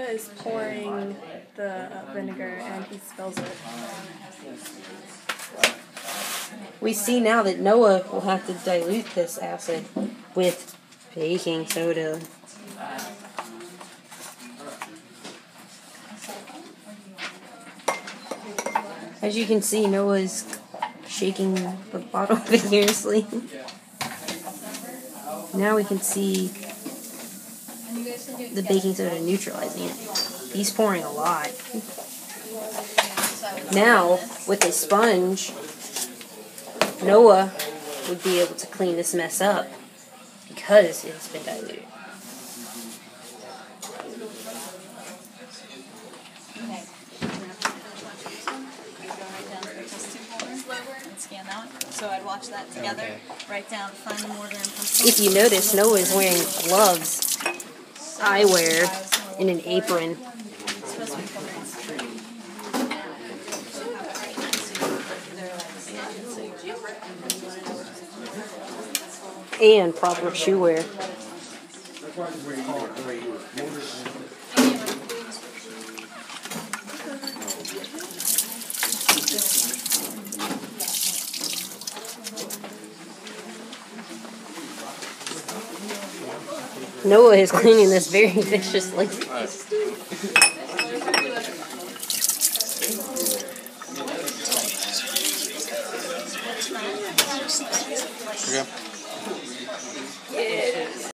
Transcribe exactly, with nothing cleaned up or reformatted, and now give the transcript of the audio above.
is pouring the uh, vinegar and he spills it. We see now that Noah will have to dilute this acid with baking soda. As you can see, Noah's shaking the bottle vigorously. Now we can see the baking soda neutralizing it. He's pouring a lot. Now, with a sponge, Noah would be able to clean this mess up because it has been diluted. Okay. Scan that one. So I'd watch that together, okay. Write down, find the mortar and pestle. If you notice, Noah is wearing gloves, eyewear, and an apron. And proper shoe wear. Noah is cleaning this very viciously.